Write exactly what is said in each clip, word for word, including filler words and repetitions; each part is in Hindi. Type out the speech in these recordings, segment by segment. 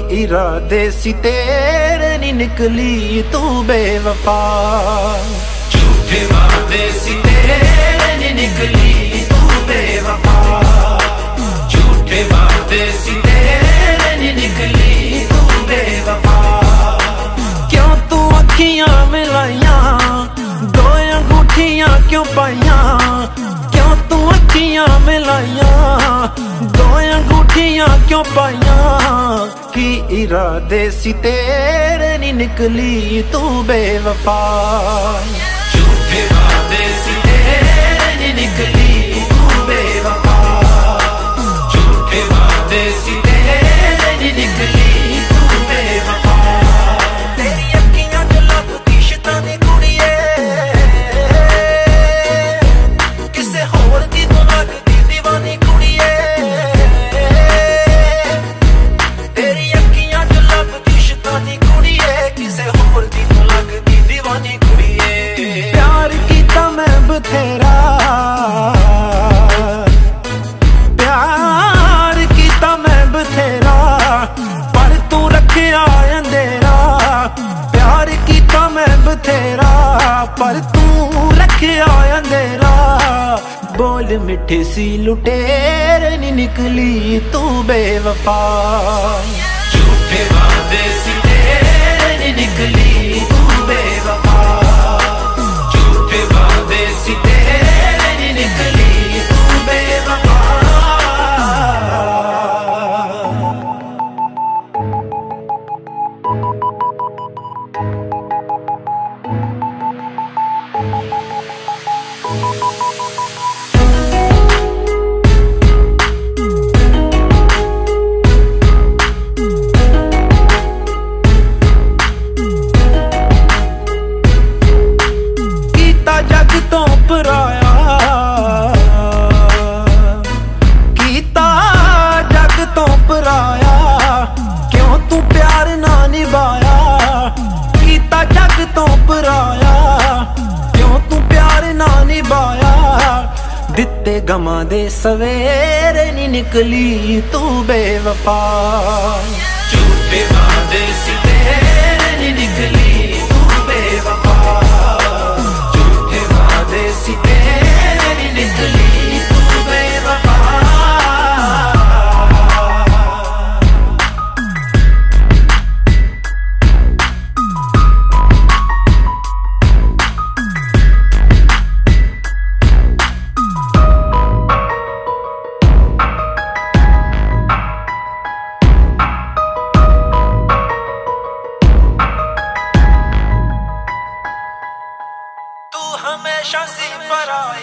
इरादे सी तेरे नी निकली तू बेवफा। झूठे वादे सी तेरे नी निकली तू बेवफा। झूठे वादे सी तेरे नी निकली तू बेवफा। क्यों तू अखियां मिलाइया दो अंगूठियां क्यों पाइया। क्यों तू अखियां मिलाइया दो अंगूठियां क्यों पाइया। की इरादे सी तेरे नी निकली तू बेवफा। झूठे वादे सी तेरे नी निकली तू बेवफा। झूठे वादे सी तेरे नी निकली तू बेवफा। तेरी अखियां च लभदी शैतानी कुड़िए किसे होर दी तू लगदी दीवानी कुड़िए। तेरी अखियां च लभदी शैतानी कुड़िए किसे होर दी तू लगदी दीवानी कुड़िए। प्यार कीता मैं बथेरा प्यार कीता मैं बथेरा पर तू रखिया अंधेरा। प्यार कीता मैं बथेरा पर तू रखिया अंधेरा। बोल मिठी सी लुटेर नी निकली तू बेवफा। झूठे वादे सी तेरे नी निकली तू बेवफा। झूठे वादे सी तेरे नी निकली तू बेवफा। जग तो पराया कीता जग तो पराया क्यों तू प्यार ना निभाया। कीता जग तो पराया क्यों तू प्यार ना निभाया। दिते गमां दे सवेरे नी निकली तू बेवफा। झूठे वादे सी तेरे नी निकली तू बेवफा। झूठे वादे सी तेरे नी निकली तू बेवफा। तू हमेशा सी पराई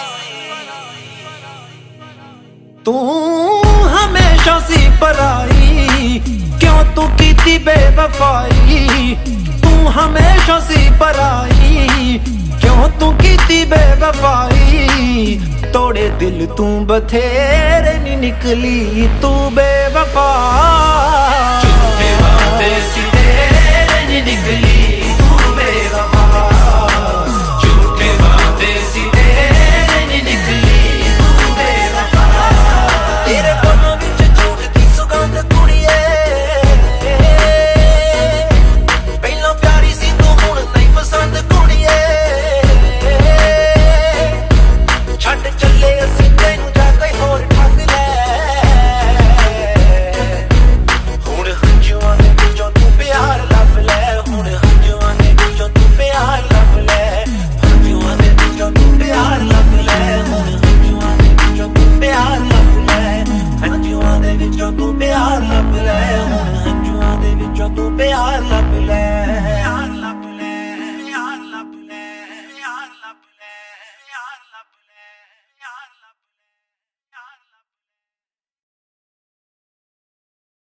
तू हमेशा सी पराई क्यों तू कीती बेवफाई। तू हमेशा सी पराई क्यों तू कीती बेवफाई। तोड़े दिल तू बथेरे नी निकली तू बेवफा। झूठे वादे सी तेरे नी निकली तू बेवफा। झूठे वादे सी तेरे नी निकली तू बेवफा। तेरे कोलों विच झूठ दी सुगंध कुड़िए पहला प्यारी सी तू हुण नहीं पसंद कुड़िए। छड्ड चले असीं तैनूं जा कोई होर ठग ले। हुण हंझुआं दे विचों तू प्यार लभ ले। हुण हंझुआं दे विचों तू प्यार लभ ले। हंझुआं दे विचों तू प्यार लभ ले। हुण हंझुआं दे विचों तू प्यार लभ ले। हंझुआं दे विचों तू प्यार लभ ले। हुण हंझुआं दे विचों तू प्यार लभ